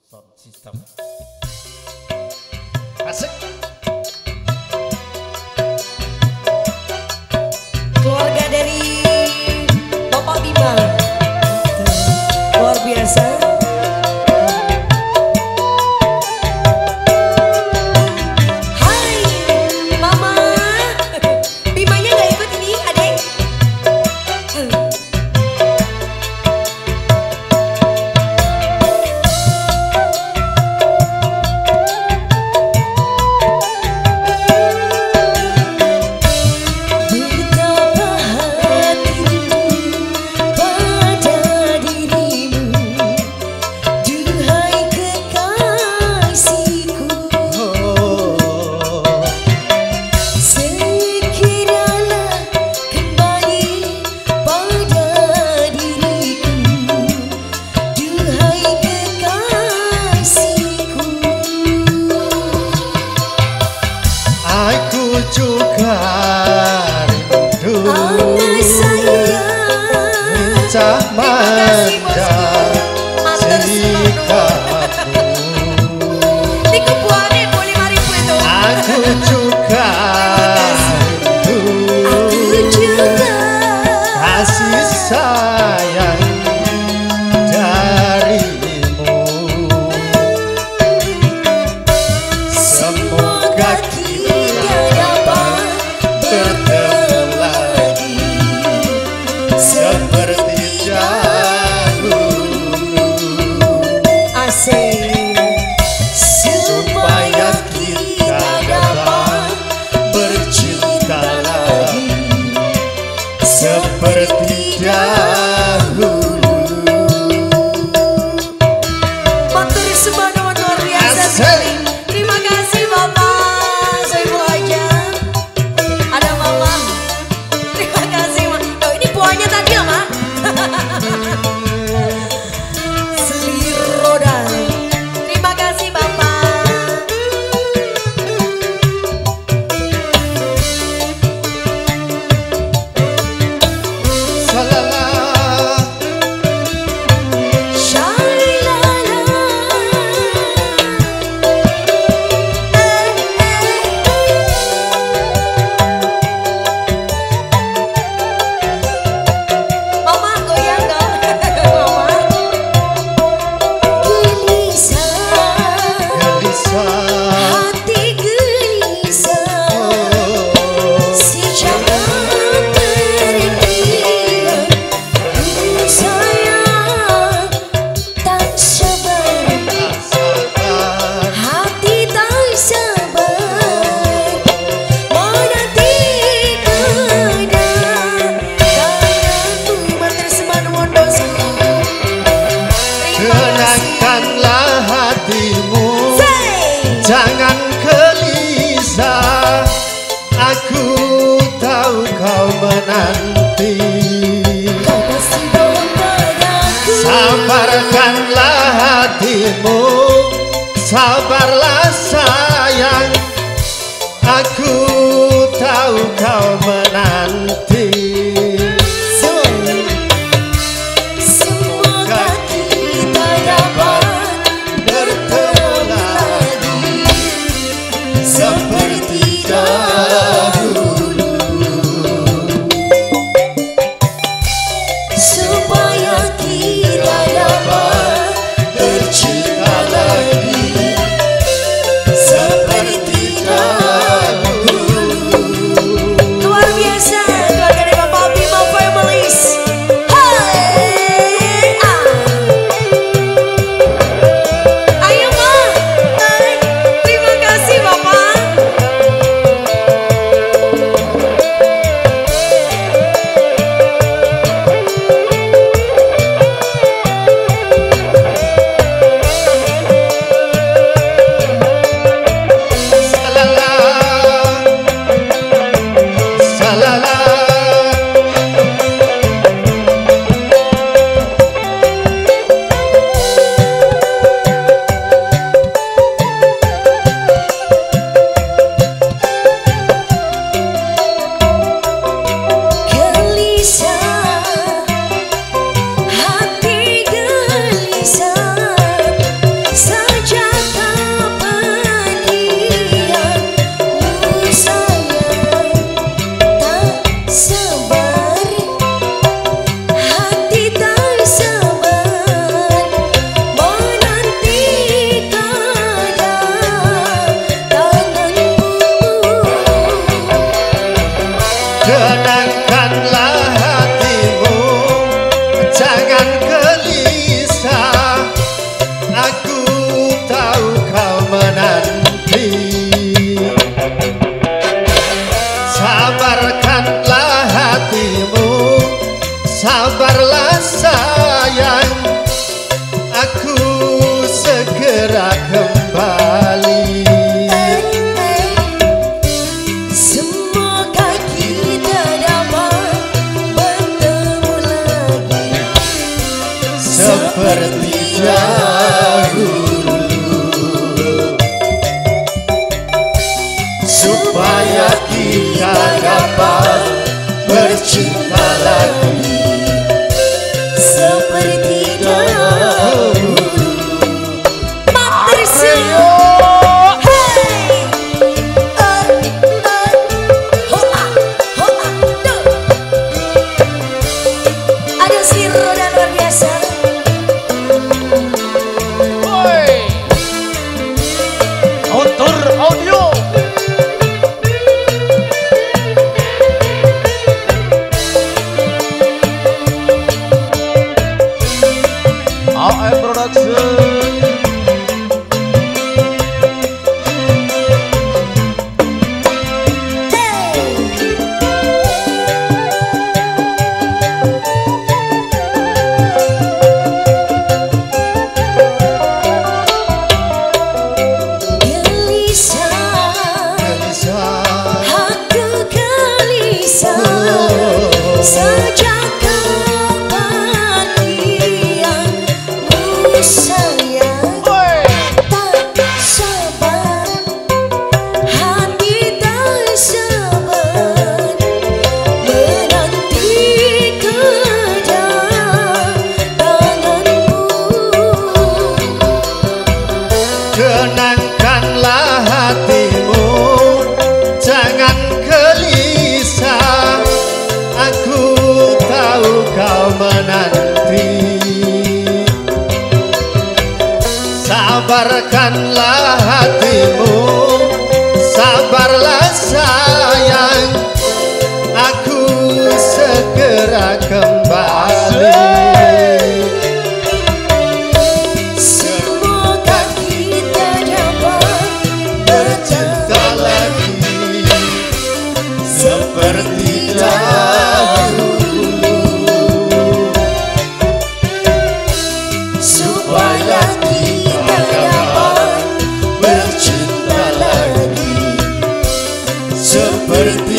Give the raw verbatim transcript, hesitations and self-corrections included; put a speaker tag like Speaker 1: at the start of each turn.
Speaker 1: Sound system. Asik.
Speaker 2: Keluarga dari Bapak Bima luar biasa. Hai Mama, Bimanya nggak ikut ini adek.
Speaker 1: Aku juga rindu minta manja sikapmu. Aku juga rindu kasih sayang darimu. Semoga seperti dahulu, supaya kita dapat bercinta lagi seperti dahulu.
Speaker 2: Matur sembah luar biasa sekali. Terima kasih Bapak, saya Ibu aja. Ada Mama. Terima kasih Ma. Oh, ini buahnya tadi ya Ma. Selir roda. Terima kasih Bapak.
Speaker 1: Salala. Tenangkanlah hatimu, jangan gelisah. Aku tahu kau menanti. Sabarkanlah hatimu, sabarlah sayang. Aku tahu kau menanti. Seperti dahulu,
Speaker 2: supaya kita dapat
Speaker 1: bercinta lagi seperti dahulu.
Speaker 2: luar biasa, luar
Speaker 1: seperti dahulu, supaya kita dapat bercinta lagi
Speaker 2: seperti dahulu. Matricio, hey, uh, uh, hoa, hoa, tuh. Ada Siro dan luar biasa.
Speaker 3: Woi, Autor Audio. A M Production.
Speaker 1: Tenangkanlah hatimu, jangan gelisah. Aku tahu kau menanti. Sabarkanlah hatimu, sabarlah sayang. Aku segera kembali. Seperti dahulu, supaya kita dapat bercinta lagi seperti